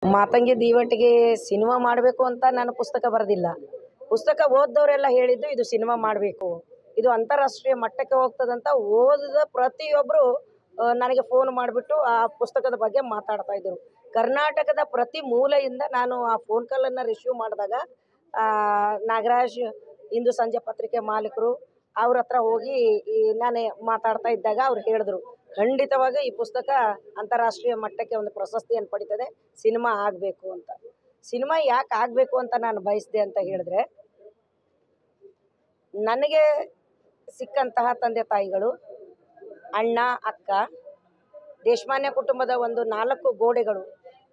Matangi ದೀವಟಿಗೆ cinema ಮಾಡಬೇಕು ಅಂತ ನಾನು ಪುಸ್ತಕ ಬರೆದಿಲ್ಲ. ಪುಸ್ತಕ ಓದ್ದವರೆಲ್ಲ ಹೇಳಿದ್ದು ಇದು ಸಿನಿಮಾ ಮಾಡಬೇಕು, ಇದು ಅಂತಾರಾಷ್ಟ್ರೀಯ ಮಟ್ಟಕ್ಕೆ ಹೋಗ್ತದಂತ ಓದಿದ ಪ್ರತಿಯೊಬ್ಬರು ನನಗೆ ಫೋನ್ ಮಾಡಿಬಿಟ್ಟು ಆ ಪುಸ್ತಕದ ಬಗ್ಗೆ ಮಾತಾಡ್ತಾ ಇದ್ದರು. ಕರ್ನಾಟಕದ ಪ್ರತಿ ಮೂಲೆಯಿಂದ ನಾನು ಆ ಫೋನ್ ಕಾಲನ್ನು ರಿಸೀವ್ ಮಾಡಿದಾಗ ನಾಗರಾಜ್ ಇಂದು ಸಂಜೆ ಪತ್ರಿಕೆ ಮಾಲೀಕರು ಅವ್ರ ಹತ್ರ ಹೋಗಿ ನಾನೇ ಮಾತಾಡ್ತಾ ಇದ್ದಾಗ ಅವ್ರು ಹೇಳಿದ್ರು, ಖಂಡಿತವಾಗಿ ಈ ಪುಸ್ತಕ ಅಂತಾರಾಷ್ಟ್ರೀಯ ಮಟ್ಟಕ್ಕೆ ಒಂದು ಪ್ರಶಸ್ತಿಯನ್ನು ಪಡಿತದೆ, ಸಿನಿಮಾ ಆಗಬೇಕು ಅಂತ. ಸಿನಿಮಾ ಯಾಕೆ ಆಗಬೇಕು ಅಂತ ನಾನು ಬಯಸಿದೆ ಅಂತ ಹೇಳಿದ್ರೆ, ನನಗೆ ಸಿಕ್ಕಂತಹ ತಂದೆ ತಾಯಿಗಳು, ಅಣ್ಣ ಅಕ್ಕ, ದೇಶಮಾನ್ಯ ಕುಟುಂಬದ ಒಂದು 4 ಗೋಡೆಗಳು.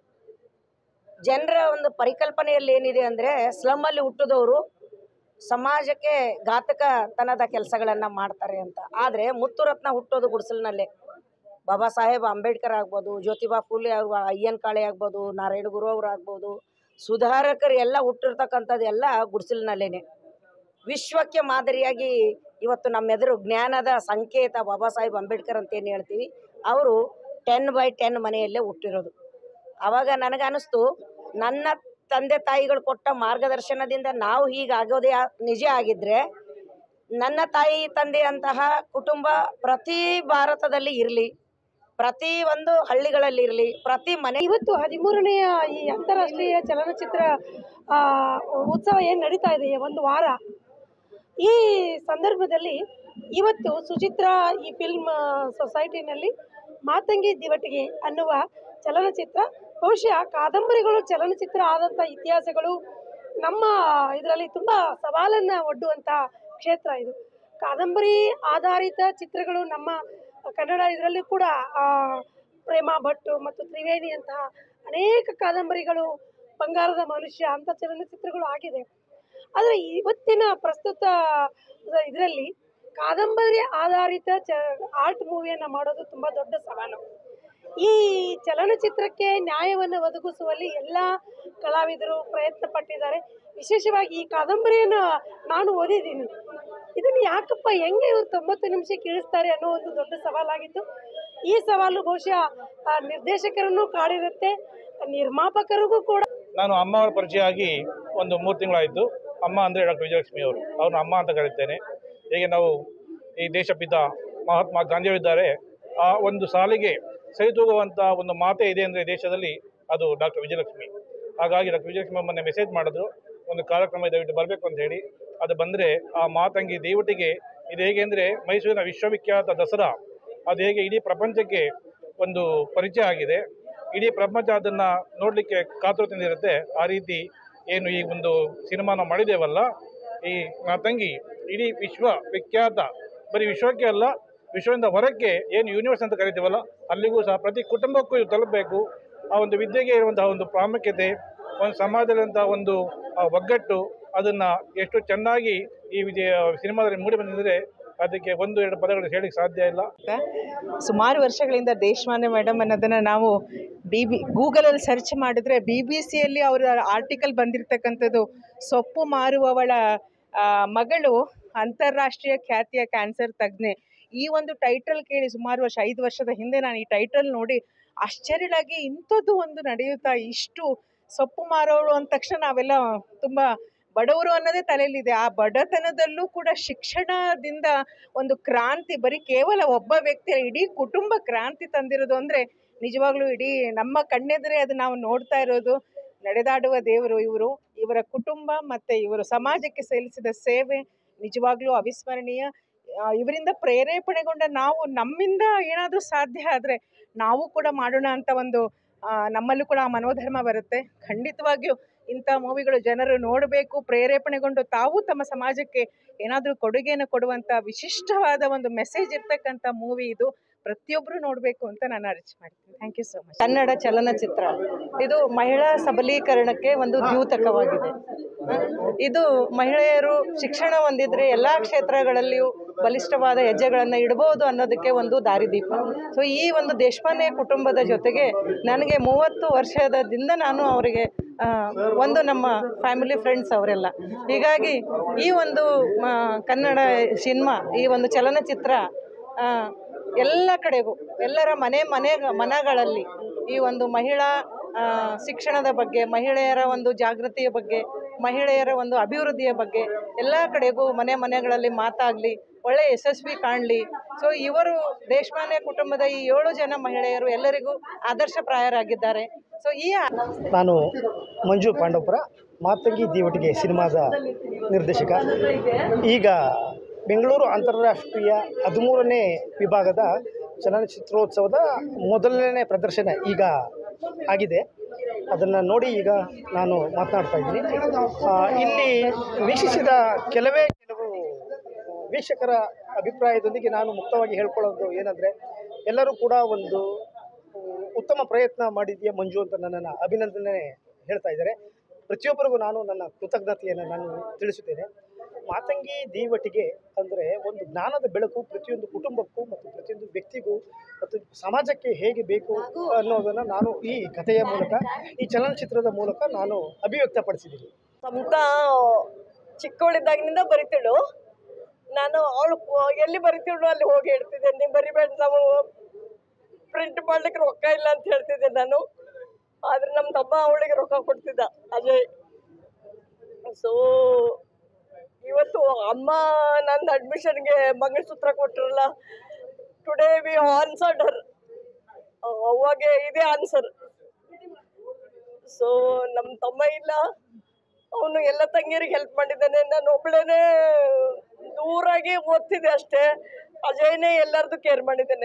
ಜನರ ಒಂದು ಪರಿಕಲ್ಪನೆಯಲ್ಲಿ ಏನಿದೆ ಅಂದರೆ, ಸ್ಲಮ್ಮಲ್ಲಿ ಹುಟ್ಟಿದವರು ಸಮಾಜಕ್ಕೆ ಘಾತಕತನದ ಕೆಲಸಗಳನ್ನು ಮಾಡ್ತಾರೆ ಅಂತ. ಆದರೆ ಮುತ್ತುರತ್ನ ಹುಟ್ಟೋದು ಗುಡಿಸಲಿನಲ್ಲೇ. ಬಾಬಾ ಸಾಹೇಬ್ ಅಂಬೇಡ್ಕರ್ ಆಗ್ಬೋದು, ಜ್ಯೋತಿಬಾ ಫುಲೆ ಅಯ್ಯನ್ ಕಾಳೆ ಆಗ್ಬೋದು, ನಾರಾಯಣ ಗುರು ಅವರು ಆಗ್ಬೋದು, ಸುಧಾರಕರು ಎಲ್ಲ ಹುಟ್ಟಿರ್ತಕ್ಕಂಥದ್ದು ಎಲ್ಲ ಗುಡಿಸಲಿನಲ್ಲೇ. ವಿಶ್ವಕ್ಕೆ ಮಾದರಿಯಾಗಿ ಇವತ್ತು ನಮ್ಮೆದುರು ಜ್ಞಾನದ ಸಂಕೇತ ಬಾಬಾ ಸಾಹೇಬ್ ಅಂಬೇಡ್ಕರ್ ಅಂತ ಏನು ಹೇಳ್ತೀವಿ, ಅವರು 10x10 ಮನೆಯಲ್ಲೇ ಹುಟ್ಟಿರೋದು. ಆವಾಗ ನನಗನ್ನಿಸ್ತು, ನನ್ನ ತಂದೆ ತಾಯಿಗಳು ಕೊಟ್ಟ ಮಾರ್ಗದರ್ಶನದಿಂದ ನಾವು ಹೀಗಾಗೋದೇ ನಿಜ ಆಗಿದ್ದರೆ, ನನ್ನ ತಾಯಿ ತಂದೆಯಂತಹ ಕುಟುಂಬ ಪ್ರತಿ ಭಾರತದಲ್ಲಿ ಇರಲಿ, ಪ್ರತಿ ಒಂದು ಹಳ್ಳಿಗಳಲ್ಲಿ ಇರಲಿ, ಪ್ರತಿ ಮನೆ. ಇವತ್ತು 13ನೆಯ ಈ ಅಂತಾರಾಷ್ಟ್ರೀಯ ಚಲನಚಿತ್ರ ಉತ್ಸವ ಏನು ನಡೀತಾ ಇದೆ, ಒಂದು ವಾರ. ಈ ಸಂದರ್ಭದಲ್ಲಿ ಇವತ್ತು ಸುಚಿತ್ರಾ ಈ ಫಿಲ್ಮ್ ಸೊಸೈಟಿನಲ್ಲಿ ಮಾತಂಗಿ ದಿವಟಿಗೆ ಅನ್ನುವ ಚಲನಚಿತ್ರ, ಬಹುಶಃ ಕಾದಂಬರಿಗಳು ಚಲನಚಿತ್ರ ಆದಂಥ ಇತಿಹಾಸಗಳು ನಮ್ಮ ಇದರಲ್ಲಿ ತುಂಬ ಸವಾಲನ್ನು ಒಡ್ಡುವಂಥ ಕ್ಷೇತ್ರ ಇದು. ಕಾದಂಬರಿ ಆಧಾರಿತ ಚಿತ್ರಗಳು ನಮ್ಮ ಕನ್ನಡ ಇದರಲ್ಲಿ ಕೂಡ ಪ್ರೇಮ ಭಟ್ಟು ಮತ್ತು ತ್ರಿವೇಣಿ ಅಂತಹ ಅನೇಕ ಕಾದಂಬರಿಗಳು, ಬಂಗಾರದ ಮನುಷ್ಯ ಅಂಥ ಚಲನಚಿತ್ರಗಳು ಆಗಿದೆ. ಆದರೆ ಇವತ್ತಿನ ಪ್ರಸ್ತುತ ಇದರಲ್ಲಿ ಕಾದಂಬರಿ ಆಧಾರಿತ ಆರ್ಟ್ ಮೂವಿಯನ್ನು ಮಾಡೋದು ತುಂಬ ದೊಡ್ಡ ಸವಾಲು. ಈ ಚಲನಚಿತ್ರಕ್ಕೆ ನ್ಯಾಯವನ್ನು ಒದಗಿಸುವಲ್ಲಿ ಎಲ್ಲ ಕಲಾವಿದರು ಪ್ರಯತ್ನ ಪಟ್ಟಿದ್ದಾರೆ. ವಿಶೇಷವಾಗಿ ಈ ಕಾದಂಬರಿಯನ್ನು ನಾನು ಓದಿದ್ದೀನಿ. ಇದನ್ನು ಯಾಕಪ್ಪ ಹೆಂಗೆ ಇವರು 90 ನಿಮಿಷಕ್ಕೆ ಇಳಿಸ್ತಾರೆ ಅನ್ನೋ ಒಂದು ದೊಡ್ಡ ಸವಾಲಾಗಿತ್ತು. ಈ ಸವಾಲು ಬಹುಶಃ ನಿರ್ದೇಶಕರನ್ನು ಕಾಡಿರುತ್ತೆ, ನಿರ್ಮಾಪಕರಿಗೂ ಕೂಡ. ನಾನು ಅಮ್ಮ ಅವರ ಪರಿಚಯ ಆಗಿ ಒಂದು 3 ತಿಂಗಳಾಯಿತು. ಅಮ್ಮ ಅಂದರೆ ಡಾಕ್ಟರ್ ವಿಜಯಲಕ್ಷ್ಮಿ ಅವರು, ಅವ್ರನ್ನ ಅಮ್ಮ ಅಂತ ಕರೀತೇನೆ. ಹೇಗೆ ನಾವು ಈ ದೇಶಪಿತ ಮಹಾತ್ಮ ಗಾಂಧಿಯವರಿದ್ದಾರೆ, ಆ ಒಂದು ಸಾಲಿಗೆ ಸರಿತೂಗುವಂಥ ಒಂದು ಮಾತೇ ಇದೆ ಅಂದರೆ ದೇಶದಲ್ಲಿ, ಅದು ಡಾಕ್ಟರ್ ವಿಜಯಲಕ್ಷ್ಮಿ. ಹಾಗಾಗಿ ಡಾಕ್ಟರ್ ವಿಜಯಲಕ್ಷ್ಮಿ ಮೊನ್ನೆ ಮೆಸೇಜ್ ಮಾಡಿದ್ರು, ಒಂದು ಕಾರ್ಯಕ್ರಮ ದಯವಿಟ್ಟು ಬರಬೇಕು ಅಂತ ಹೇಳಿ. ಅದು ಬಂದರೆ ಆ ಮಾತಂಗಿ ದೇವಟಿಗೆ ಇದು ಹೇಗೆ ಅಂದರೆ, ಮೈಸೂರಿನ ವಿಶ್ವವಿಖ್ಯಾತ ದಸರಾ ಅದು ಹೇಗೆ ಇಡೀ ಪ್ರಪಂಚಕ್ಕೆ ಒಂದು ಪರಿಚಯ ಆಗಿದೆ, ಇಡೀ ಪ್ರಪಂಚ ಅದನ್ನು ನೋಡಲಿಕ್ಕೆ ಕಾತುರತೆಯಿಂದ ಇರುತ್ತೆ. ಆ ರೀತಿ ಏನು ಈ ಒಂದು ಸಿನಿಮಾನ ಮಾಡಿದ್ದೇವಲ್ಲ, ಈ ಮಾತಂಗಿ ಇಡೀ ವಿಶ್ವವಿಖ್ಯಾತ, ಬರೀ ವಿಶ್ವಕ್ಕೆ ಅಲ್ಲ, ವಿಶ್ವದಿಂದ ಹೊರಕ್ಕೆ ಏನು ಯೂನಿವರ್ಸ್ ಅಂತ ಕರಿತೀವಲ್ಲ, ಅಲ್ಲಿಗೂ ಸಹ ಪ್ರತಿ ಕುಟುಂಬಕ್ಕೂ ಇದು ತಲುಪಬೇಕು. ಆ ಒಂದು ವಿದ್ಯೆಗೆ ಇರುವಂತಹ ಒಂದು ಪ್ರಾಮುಖ್ಯತೆ, ಒಂದು ಸಮಾಜದಲ್ಲಿರುವಂಥ ಒಂದು ಒಗ್ಗಟ್ಟು, ಅದನ್ನು ಎಷ್ಟು ಚೆನ್ನಾಗಿ ಈ ಸಿನಿಮಾದಲ್ಲಿ ಮೂಡಿ ಬಂದಿದ್ದರೆ ಅದಕ್ಕೆ 1-2 ಪದಗಳು ಹೇಳಲಿಕ್ಕೆ ಸಾಧ್ಯ ಇಲ್ಲ. ಸುಮಾರು ವರ್ಷಗಳಿಂದ ದೇಶಮಾನ್ಯ ಮೇಡಮ್ ಅನ್ನೋದನ್ನು ನಾವು ಗೂಗಲಲ್ಲಿ ಸರ್ಚ್ ಮಾಡಿದ್ರೆ BBC-ಯಲ್ಲಿ ಅವರ ಆರ್ಟಿಕಲ್ ಬಂದಿರತಕ್ಕಂಥದ್ದು, ಸೊಪ್ಪು ಮಾರುವವಳ ಮಗಳು ಅಂತಾರಾಷ್ಟ್ರೀಯ ಖ್ಯಾತಿಯ ಕ್ಯಾನ್ಸರ್ ತಜ್ಞೆ. ಈ ಒಂದು ಟೈಟಲ್ ಕೇಳಿ ಸುಮಾರು ವರ್ಷ 5 ವರ್ಷದ ಹಿಂದೆ ನಾನು ಈ ಟೈಟಲ್ ನೋಡಿ ಆಶ್ಚರ್ಯವಾಗಿ, ಇಂಥದ್ದು ಒಂದು ನಡೆಯುತ್ತಾ, ಇಷ್ಟು ಸೊಪ್ಪು ಮಾರೋಳು ಅಂದ ತಕ್ಷಣ ನಾವೆಲ್ಲ ತುಂಬ ಬಡವರು ಅನ್ನೋದೇ ತಲೆಯಲ್ಲಿದೆ. ಆ ಬಡತನದಲ್ಲೂ ಕೂಡ ಶಿಕ್ಷಣದಿಂದ ಒಂದು ಕ್ರಾಂತಿ, ಬರೀ ಕೇವಲ ಒಬ್ಬ ವ್ಯಕ್ತಿ, ಇಡೀ ಕುಟುಂಬ ಕ್ರಾಂತಿ ತಂದಿರೋದು ಅಂದರೆ ನಿಜವಾಗ್ಲೂ ಇಡೀ ನಮ್ಮ ಕಣ್ಣೆದುರೇ ಅದು ನಾವು ನೋಡ್ತಾ ಇರೋದು. ನಡೆದಾಡುವ ದೇವರು ಇವರು. ಇವರ ಕುಟುಂಬ ಮತ್ತು ಇವರು ಸಮಾಜಕ್ಕೆ ಸಲ್ಲಿಸಿದ ಸೇವೆ ನಿಜವಾಗ್ಲೂ ಅವಿಸ್ಮರಣೀಯ. ಇವರಿಂದ ಪ್ರೇರೇಪಣೆಗೊಂಡ ನಾವು, ನಮ್ಮಿಂದ ಏನಾದರೂ ಸಾಧ್ಯ ಆದರೆ ನಾವು ಕೂಡ ಮಾಡೋಣ ಅಂತ ಒಂದು ನಮ್ಮಲ್ಲೂ ಕೂಡ ಆ ಮನೋಧರ್ಮ ಬರುತ್ತೆ. ಖಂಡಿತವಾಗಿಯೂ ಇಂಥ ಮೂವಿಗಳು ಜನರು ನೋಡಬೇಕು, ಪ್ರೇರೇಪಣೆಗೊಂಡು ತಾವು ತಮ್ಮ ಸಮಾಜಕ್ಕೆ ಏನಾದರೂ ಕೊಡುಗೆಯನ್ನು ಕೊಡುವಂಥ ವಿಶಿಷ್ಟವಾದ ಒಂದು ಮೆಸೇಜ್ ಇರ್ತಕ್ಕಂಥ ಮೂವಿ ಇದು. ಪ್ರತಿಯೊಬ್ಬರು ನೋಡಬೇಕು ಅಂತ ನಾನು ಅರ್ಜಿ ಮಾಡ್ತೀನಿ. Thank you so much. Kannada ಚಲನಚಿತ್ರ ಇದು ಮಹಿಳಾ ಸಬಲೀಕರಣಕ್ಕೆ ಒಂದು ದ್ಯೋತಕವಾಗಿದೆ. ಇದು ಮಹಿಳೆಯರು ಶಿಕ್ಷಣ ಹೊಂದಿದ್ರೆ ಎಲ್ಲ ಕ್ಷೇತ್ರಗಳಲ್ಲಿಯೂ ಬಲಿಷ್ಠವಾದ ಹೆಜ್ಜೆಗಳನ್ನು ಇಡಬಹುದು ಅನ್ನೋದಕ್ಕೆ ಒಂದು ದಾರಿದೀಪ. ಸೊ ಈ ಒಂದು ದೇಶಮಾನ್ಯ ಕುಟುಂಬದ ಜೊತೆಗೆ ನನಗೆ 30 ವರ್ಷದಿಂದ ನಾನು ಅವರಿಗೆ ಒಂದು ನಮ್ಮ ಫ್ಯಾಮಿಲಿ ಫ್ರೆಂಡ್ಸ್ ಅವರೆಲ್ಲ. ಹೀಗಾಗಿ ಈ ಒಂದು ಕನ್ನಡ ಸಿನಿಮಾ, ಈ ಒಂದು ಚಲನಚಿತ್ರ ಎಲ್ಲ ಕಡೆಗೂ, ಎಲ್ಲರ ಮನಗಳಲ್ಲಿ ಈ ಒಂದು ಮಹಿಳಾ ಶಿಕ್ಷಣದ ಬಗ್ಗೆ, ಮಹಿಳೆಯರ ಒಂದು ಜಾಗೃತಿಯ ಬಗ್ಗೆ, ಮಹಿಳೆಯರ ಒಂದು ಅಭಿವೃದ್ಧಿಯ ಬಗ್ಗೆ ಎಲ್ಲ ಕಡೆಗೂ ಮನೆಗಳಲ್ಲಿ ಮಾತಾಗಲಿ, ಒಳ್ಳೆಯ ಯಶಸ್ವಿ ಕಾಣಲಿ. ಸೊ ಇವರು ದೇಶಮಾನ್ಯ ಕುಟುಂಬದ ಈ 7 ಜನ ಮಹಿಳೆಯರು ಎಲ್ಲರಿಗೂ ಆದರ್ಶಪ್ರಾಯರಾಗಿದ್ದಾರೆ. ಸೊ ನಾನು ಮಂಜು ಪಾಂಡವಪುರ, ಮಾತಂಗಿ ದೀವಟಿಗೆ ಸಿನಿಮಾದ ನಿರ್ದೇಶಕ. ಈಗ ಬೆಂಗಳೂರು ಅಂತಾರಾಷ್ಟ್ರೀಯ 13ನೇ ವಿಭಾಗದ ಚಲನಚಿತ್ರೋತ್ಸವದ ಮೊದಲನೇ ಪ್ರದರ್ಶನ ಈಗ ಆಗಿದೆ. ಅದನ್ನು ನೋಡಿ ಈಗ ನಾನು ಮಾತನಾಡ್ತಾ ಇದ್ದೀನಿ. ಇಲ್ಲಿ ವೀಕ್ಷಿಸಿದ ಕೆಲವು ವೀಕ್ಷಕರ ಅಭಿಪ್ರಾಯದೊಂದಿಗೆ ನಾನು ಮುಕ್ತವಾಗಿ ಹೇಳ್ಕೊಳ್ಳೋದು ಏನಂದರೆ, ಎಲ್ಲರೂ ಕೂಡ ಒಂದು ಉತ್ತಮ ಪ್ರಯತ್ನ ಮಾಡಿದೆಯಾ ಮಂಜು ಅಂತ ನನ್ನನ್ನು ಅಭಿನಂದನೆ ಹೇಳ್ತಾ ಇದ್ದಾರೆ. ಪ್ರತಿಯೊಬ್ಬರಿಗೂ ನಾನು ನನ್ನ ಕೃತಜ್ಞತೆಯನ್ನು ನಾನು ತಿಳಿಸುತ್ತೇನೆ. ಮಾತಂಗಿ ದೀವಟಿಗೆ ಅಂದರೆ ಒಂದು ಜ್ಞಾನದ ಬೆಳಕು ಪ್ರತಿಯೊಂದು ಕುಟುಂಬಕ್ಕೂ ಮತ್ತು ಪ್ರತಿಯೊಂದು ವ್ಯಕ್ತಿಗೂ ಮತ್ತು ಸಮಾಜಕ್ಕೆ ಹೇಗೆ ಬೇಕು ಅನ್ನೋದನ್ನು ನಾನು ಈ ಕಥೆಯ ಮೂಲಕ, ಈ ಚಲನಚಿತ್ರದ ಮೂಲಕ ನಾನು ಅಭಿವ್ಯಕ್ತಪಡಿಸಿದ್ದೀನಿ. ಸಮತ ಚಿಕ್ಕವಳಿದ್ದಾಗಿನಿಂದ ಬರಿತಿಳು. ನಾನು ಅವಳು ಎಲ್ಲಿ ಬರಿತಿಳು ಅಲ್ಲಿ ಹೋಗಿ ಹೇಳ್ತಿದ್ದೆ, ನೀವು ಬರಿಬೇಡ, ನಾವು ಪ್ರಿಂಟ್ ಮಾಡ್ಲಿಕ್ಕೆ ರೊಕ್ಕ ಇಲ್ಲ ಅಂತ ಹೇಳ್ತಿದ್ದೆ ನಾನು. ಆದರೆ ನಮ್ಮ ತಮ್ಮ ಅವಳಿಗೆ ರೊಕ್ಕ ಕೊಡ್ತಿದ್ದ, ಅಜಯ್. ಸೊ ಇವತ್ತು ಅಮ್ಮ ನನ್ನ ಅಡ್ಮಿಷನ್ಗೆ ಮಂಗಳಸೂತ್ರ ಕೊಟ್ಟರಲ್ಲ, ಟುಡೇ ವಿ ಆನ್ಸರ್ಡ್ ಹರ್. ಅವಾಗೆ ಇದೇ ಆನ್ಸರ್. ಸೊ ನಮ್ಮ ತಮ್ಮ ಇಲ್ಲ, ಅವನು ಎಲ್ಲ ತಂಗಿಯರಿಗೆ ಹೆಲ್ಪ್ ಮಾಡಿದ್ದಾನೆ. ನಾನು ಒಬ್ಬಳೇನೆ ದೂರಾಗಿ ಓದ್ತಿದ್ದೆ ಅಷ್ಟೇ. ಅಜಯ್ನೇ ಎಲ್ಲರದು ಕೇರ್ ಮಾಡಿದ್ದೇನೆ.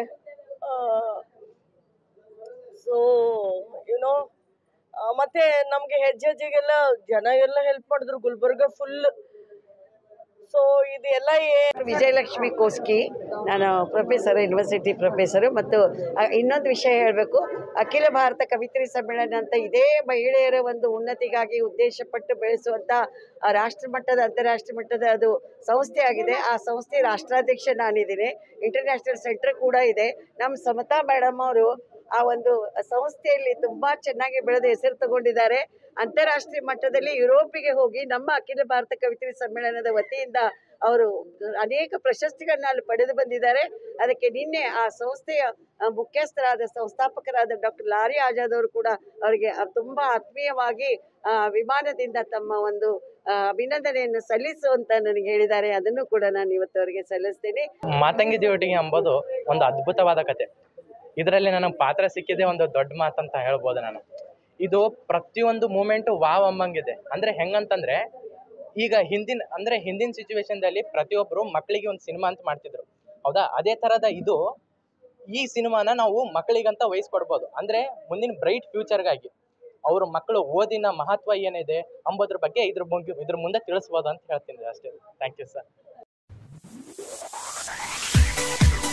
ಸೊ ಯುನೋ ಮತ್ತೆ ನಮಗೆ ಹೆಜ್ಜೆಗೆಲ್ಲ ಜನ ಎಲ್ಲ ಹೆಲ್ಪ್ ಮಾಡಿದ್ರು. ಗುಲ್ಬರ್ಗ ಫುಲ್. ಸೊ ಇದೆಲ್ಲ ವಿಜಯಲಕ್ಷ್ಮಿ ಕೋಸ್ಕಿ, ನಾನು ಪ್ರೊಫೆಸರ್, ಯೂನಿವರ್ಸಿಟಿ ಪ್ರೊಫೆಸರು. ಮತ್ತು ಇನ್ನೊಂದು ವಿಷಯ ಹೇಳಬೇಕು, ಅಖಿಲ ಭಾರತ ಕವಿತ್ರಿ ಸಮ್ಮೇಳನ ಅಂತ ಇದೇ ಮಹಿಳೆಯರ ಒಂದು ಉನ್ನತಿಗಾಗಿ ಉದ್ದೇಶಪಟ್ಟು ಬೆಳೆಸುವಂಥ ರಾಷ್ಟ್ರಮಟ್ಟದ, ಅಂತಾರಾಷ್ಟ್ರೀಯ ಮಟ್ಟದ ಅದು ಸಂಸ್ಥೆ ಆಗಿದೆ. ಆ ಸಂಸ್ಥೆ ರಾಷ್ಟ್ರಾಧ್ಯಕ್ಷ ನಾನಿದ್ದೀನಿ. ಇಂಟರ್ನ್ಯಾಷನಲ್ ಸೆಂಟರ್ ಕೂಡ ಇದೆ. ನಮ್ಮ ಸಮತಾ ಮೇಡಮ್ ಅವರು ಆ ಒಂದು ಸಂಸ್ಥೆಯಲ್ಲಿ ತುಂಬ ಚೆನ್ನಾಗಿ ಬೆಳೆದು ಹೆಸರು ತಗೊಂಡಿದ್ದಾರೆ. ಅಂತಾರಾಷ್ಟ್ರೀಯ ಮಟ್ಟದಲ್ಲಿ ಯುರೋಪಿಗೆ ಹೋಗಿ ನಮ್ಮ ಅಖಿಲ ಭಾರತ ಕವಿತ್ರಿ ಸಮ್ಮೇಳನದ ವತಿಯಿಂದ ಅವರು ಅನೇಕ ಪ್ರಶಸ್ತಿಗಳನ್ನ ಅಲ್ಲಿ ಪಡೆದು ಬಂದಿದ್ದಾರೆ. ಅದಕ್ಕೆ ನಿನ್ನೆ ಆ ಸಂಸ್ಥೆಯ ಮುಖ್ಯಸ್ಥರಾದ, ಸಂಸ್ಥಾಪಕರಾದ ಡಾಕ್ಟರ್ ಲಾರಿ ಆಜಾದ್ ಅವರು ಕೂಡ ಅವರಿಗೆ ತುಂಬ ಆತ್ಮೀಯವಾಗಿ ವಿಮಾನದಿಂದ ತಮ್ಮ ಒಂದು ಅಭಿನಂದನೆಯನ್ನು ಸಲ್ಲಿಸುವಂತ ನನಗೆ ಹೇಳಿದ್ದಾರೆ. ಅದನ್ನು ಕೂಡ ನಾನು ಇವತ್ತು ಅವರಿಗೆ ಸಲ್ಲಿಸ್ತೇನೆ. ಮಾತಂಗಿ ದೀವಟಿಗೆ ಎಂಬುದು ಒಂದು ಅದ್ಭುತವಾದ ಕತೆ. ಇದರಲ್ಲಿ ನನಗೆ ಪಾತ್ರ ಸಿಕ್ಕಿದೆ ಒಂದು ದೊಡ್ಡ ಮಾತಂತ ಹೇಳ್ಬೋದು ನಾನು. ಇದು ಪ್ರತಿಯೊಂದು ಮೂಮೆಂಟು ವಾವ್ ಅಂಬಂಗಿದೆ. ಅಂದರೆ ಹೆಂಗಂತಂದರೆ, ಈಗ ಹಿಂದಿನ ಸಿಚುವೇಶನ್ದಲ್ಲಿ ಪ್ರತಿಯೊಬ್ಬರು ಮಕ್ಕಳಿಗೆ ಒಂದು ಸಿನಿಮಾ ಅಂತ ಮಾಡ್ತಿದ್ರು, ಹೌದಾ? ಅದೇ ಥರದ ಈ ಸಿನಿಮಾನ ನಾವು ಮಕ್ಕಳಿಗಂತ ವಹಿಸ್ಕೊಡ್ಬೋದು. ಅಂದರೆ ಮುಂದಿನ ಬ್ರೈಟ್ ಫ್ಯೂಚರ್ಗಾಗಿ ಅವ್ರ ಮಕ್ಕಳು ಓದಿನ ಮಹತ್ವ ಏನಿದೆ ಅಂಬೋದ್ರ ಬಗ್ಗೆ ಇದ್ರ ಮುಂದೆ ತಿಳಿಸ್ಬೋದು ಅಂತ ಹೇಳ್ತೀನಿ ಅಷ್ಟೇ. Thank you sir.